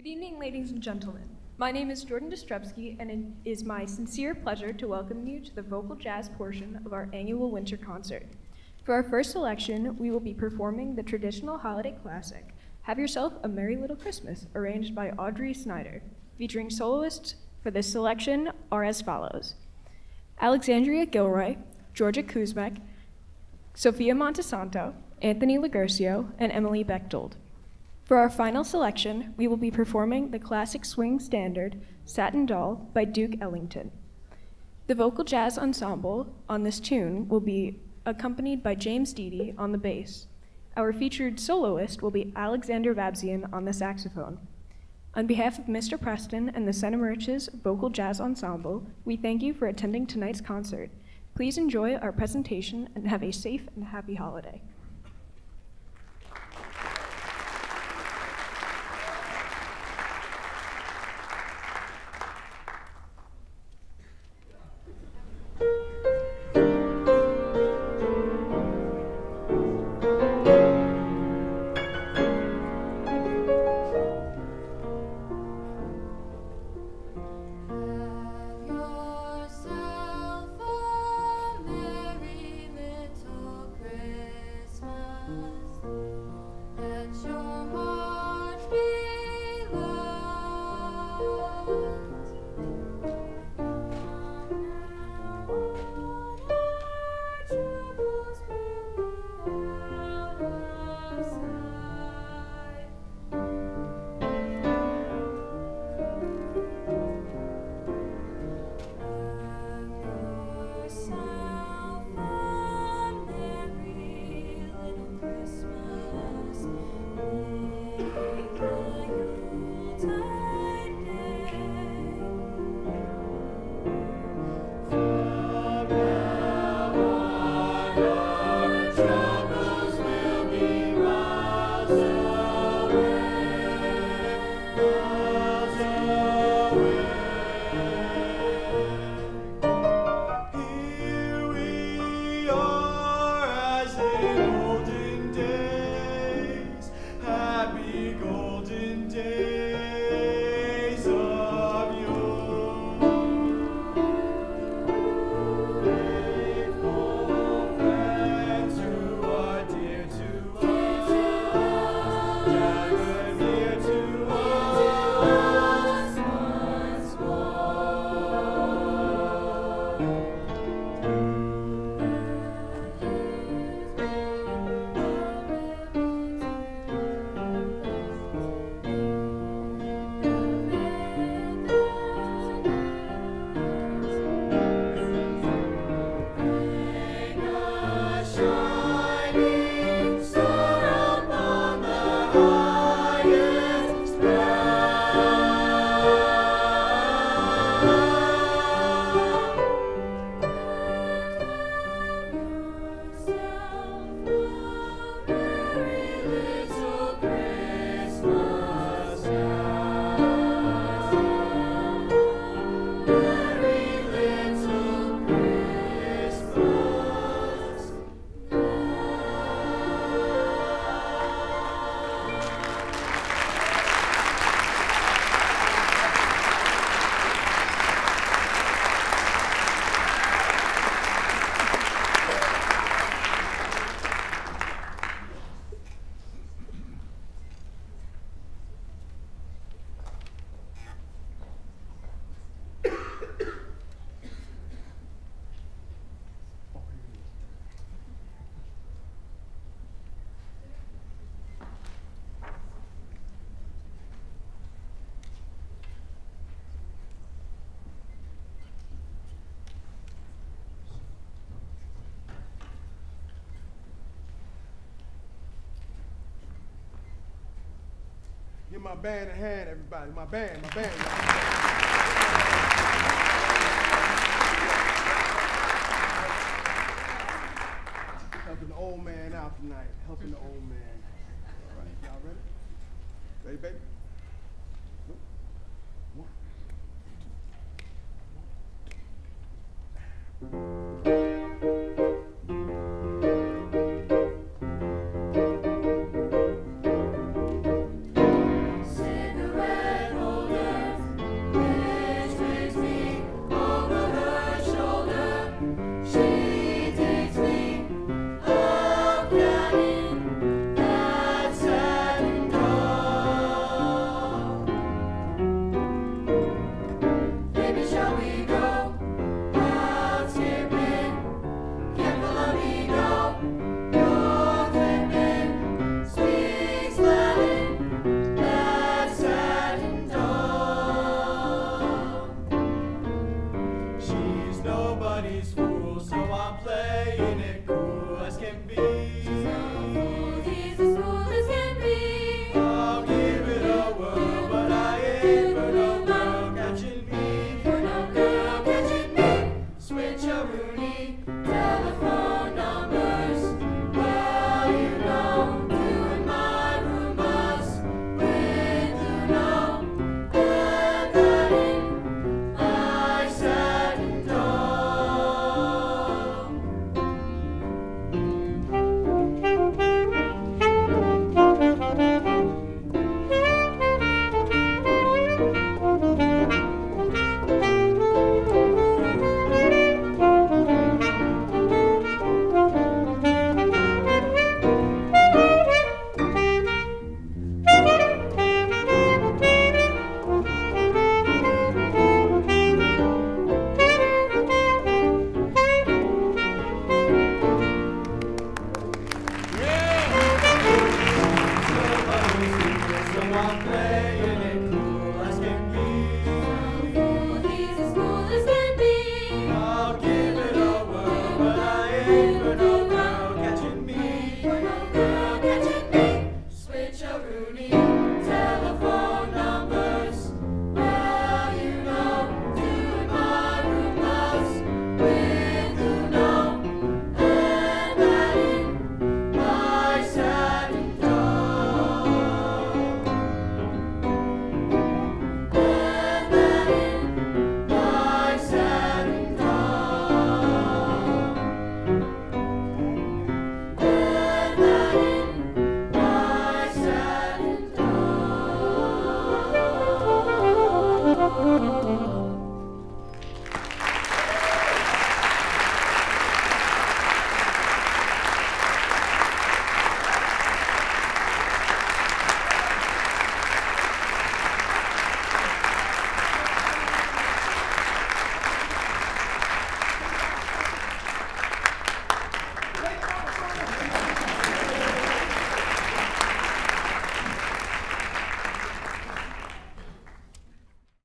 Good evening, ladies and gentlemen. My name is Jordan Dostrebsky, and it is my sincere pleasure to welcome you to the vocal jazz portion of our annual winter concert. For our first selection, we will be performing the traditional holiday classic, Have Yourself a Merry Little Christmas, arranged by Audrey Snyder. Featuring soloists for this selection are as follows: Alexandria Gilroy, Georgia Kuzmek, Sophia Montesanto, Anthony Laguercio, and Emily Bechtold. For our final selection, we will be performing the classic swing standard, Satin Doll, by Duke Ellington. The vocal jazz ensemble on this tune will be accompanied by James Deedy on the bass. Our featured soloist will be Alexander Vabzian on the saxophone. On behalf of Mr. Preston and the Santa Mauritius Vocal Jazz Ensemble, we thank you for attending tonight's concert. Please enjoy our presentation and have a safe and happy holiday. Give my band a hand, everybody. My band. Helping the old man out tonight. All right, y'all ready? Ready, baby?